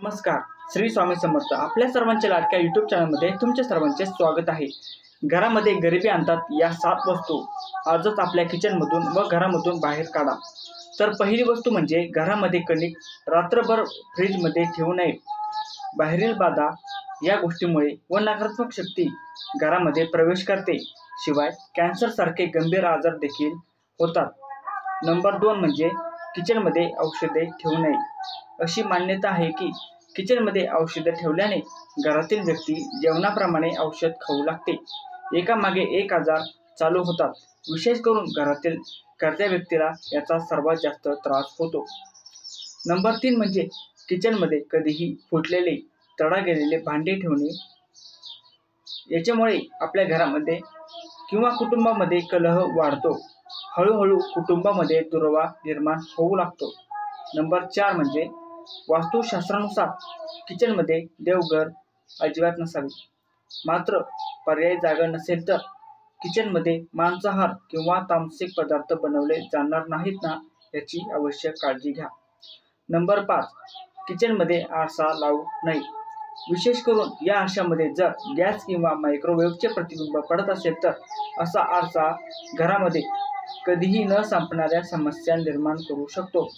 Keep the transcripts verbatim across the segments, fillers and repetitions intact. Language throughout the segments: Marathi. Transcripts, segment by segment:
नमस्कार. श्री स्वामी समर्थ. आपल्या सर्वांच्या लाडक्या यूट्यूब चॅनलमध्ये तुमच्या सर्वांचे स्वागत आहे. घरामध्ये गरिबी आणतात या सात वस्तू आजच आपल्या किचनमधून व घरामधून बाहेर काढा. तर पहिली वस्तू म्हणजे घरामध्ये कणिक रात्रभर फ्रीजमध्ये ठेवू नये. बाहेरील बाधा या गोष्टीमुळे व नकारात्मक शक्ती घरामध्ये प्रवेश करते. शिवाय कॅन्सरसारखे गंभीर आजार देखील होतात. नंबर दोन म्हणजे किचनमध्ये औषधे ठेवू नये. अशी मान्यता आहे की किचनमध्ये औषधे ठेवल्याने घरातील व्यक्ती जेवणाप्रमाणे औषध खाऊ लागते. एकामागे एक आजार चालू होतात. विशेष करून घरातील कर्त्या व्यक्तीला याचा सर्वात जास्त त्रास होतो. नंबर तीन म्हणजे किचनमध्ये कधीही फुटलेले तडा गेलेले भांडे ठेवणे. याच्यामुळे आपल्या घरामध्ये किंवा कुटुंबामध्ये कलह वाढतो. हळूहळू कुटुंबामध्ये दुरावा निर्माण होऊ लागतो. नंबर चार म्हणजे वास्तुशास्त्रानुसार किचनमध्ये देवघर अजिबात नसावे. मात्र पर्यायी जागा नसेल तर किचनमध्ये मांसाहार किंवा तामसिक पदार्थ बनवले जाणार नाहीत ना, याची आवश्यक काळजी घ्या. नंबर पाच, किचनमध्ये आरसा लावू नये. विशेष करून या आरशामध्ये जर गॅस किंवा मायक्रोवेव्हचे प्रतिबिंब पडत असेल तर असा आरसा घरामध्ये कधीही न संपणाऱ्या समस्या निर्माण करू शकतो.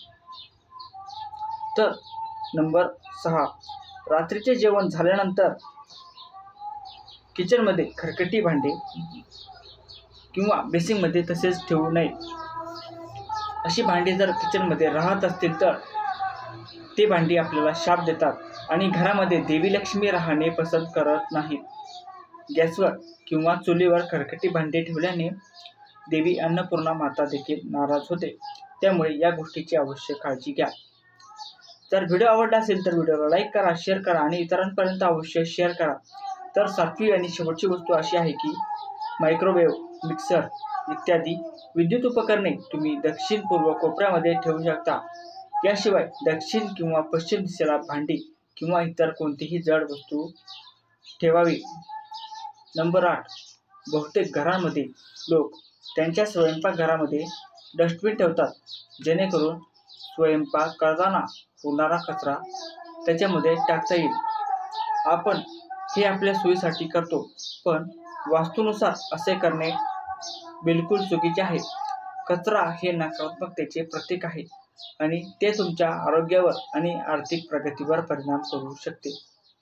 तर नंबर सहा, रात्रीचे जेवण झाल्यानंतर किचनमध्ये खरकटी भांडे किंवा बेसिंगमध्ये तसेच ठेवू नये. अशी भांडी जर किचनमध्ये राहत असतील तर ते भांडी आपल्याला शाप देतात आणि घरामध्ये देवी लक्ष्मी राहणे पसंत करत नाहीत. गॅसवर किंवा चुलीवर खरकटी भांडी ठेवल्याने देवी अन्नपूर्णा माता देखील नाराज होते. त्यामुळे या गोष्टीची आवश्यक काळजी घ्या. जर व्हिडिओ आवडला असेल तर व्हिडिओला लाईक करा, शेअर करा आणि इतरांपर्यंत अवश्य शेअर करा. तर सातवी आणि शेवटची वस्तू अशी आहे की मायक्रोवेव्ह, मिक्सर इत्यादी विद्युत उपकरणे तुम्ही दक्षिण पूर्व कोपऱ्यामध्ये ठेवू शकता. याशिवाय दक्षिण किंवा पश्चिम दिशेला भांडी किंवा इतर कोणतीही जड वस्तू ठेवावी. नंबर आठ, बहुतेक घरांमध्ये लोक त्यांच्या स्वयंपाकघरामध्ये डस्टबिन ठेवतात, जेणेकरून स्वयंपाक करताना होणारा कचरा त्याच्यामध्ये टाकता येईल. आपण हे आपल्या सोयीसाठी करतो, पण वास्तूनुसार असे करणे बिलकुल चुकीचे आहे. कचरा हे नकारात्मकतेचे प्रतीक आहे आणि ते तुमच्या आरोग्यावर आणि आर्थिक प्रगतीवर परिणाम करू शकते.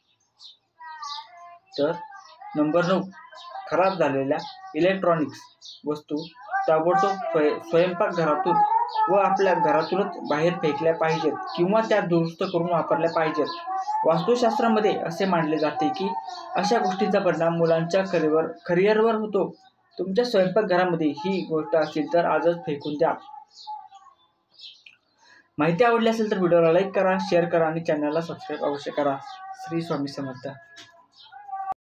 तर नंबर नऊ, खराब झालेल्या इलेक्ट्रॉनिक्स वस्तू ताबडतोब स्वय स्वयंपाकघरातून व आपल्या घरातूनच बाहेर फेकल्या पाहिजेत किंवा त्या दुरुस्त करून वापरल्या पाहिजेत. वास्तुशास्त्रामध्ये असे मानले जाते की अशा गोष्टींचा परिणाम मुलांच्या करिअर करिअरवर होतो. तुमच्या स्वयंपाकघरामध्ये ही गोष्ट असेल तर आजच फेकून द्या. माहिती आवडली असेल तर व्हिडिओला लाईक करा, शेअर करा आणि चॅनलला सबस्क्राईब अवश्य करा. श्री स्वामी समर्थ.